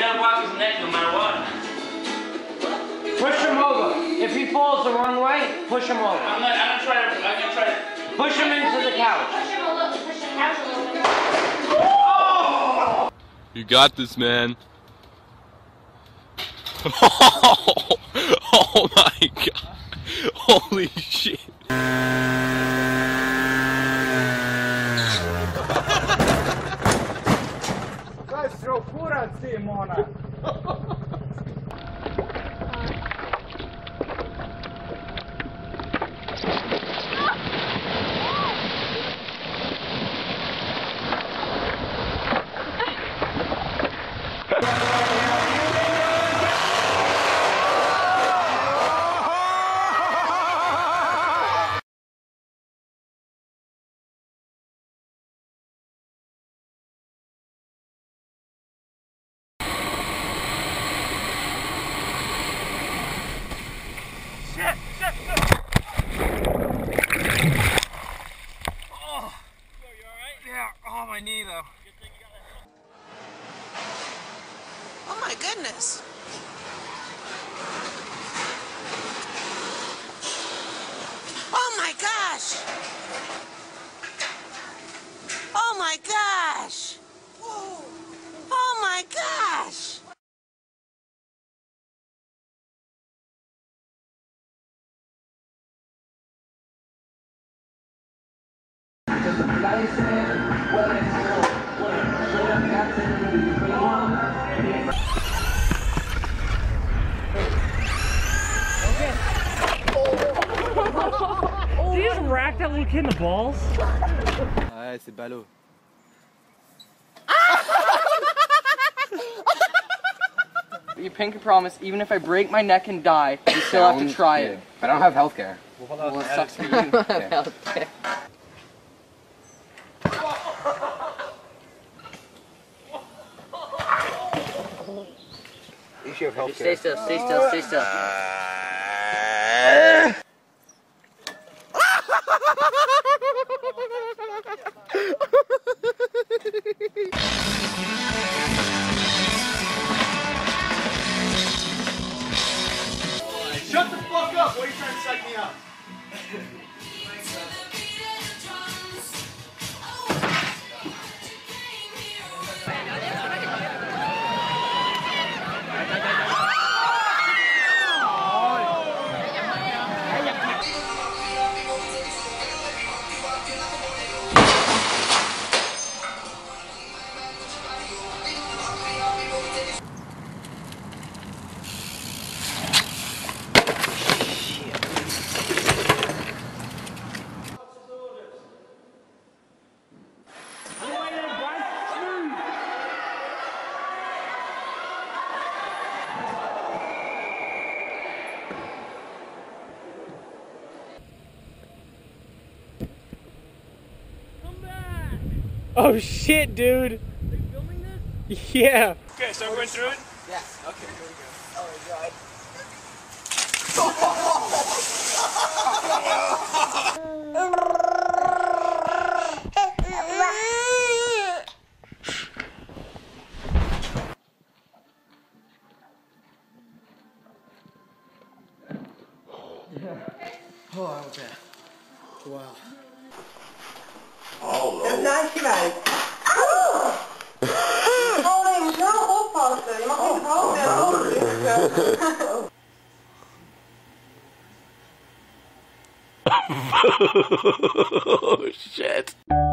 gotta block his neck no matter what. Push him over. If he falls the wrong way, push him over. I'm gonna try to. Push him into the couch. Push him a little. Push the couch a little bit. Oh! You got this, man. Oh my god. Holy shit. Oh, my knee though. Oh my goodness. Oh my gosh. Oh my gosh. Whoa. Oh my gosh. Did you just rack that little kid in the balls? Ouais, c'est ballot. You pinky promise, even if I break my neck and die, you still have to try it. I don't have healthcare. Well, it sucks for you. Okay. You should have healthcare. Stay still, stay still, stay still. Shut the fuck up! Why are you trying to psych me up? Oh shit, dude. Are you filming this? Yeah. Okay, so I'm going through it? Yes, okay, here we go. Oh my god. Oh, okay. Wow. Dankjewel. Oh nee, je moet wel oppassen. Je mag niet het hoofd in het oog Oh shit.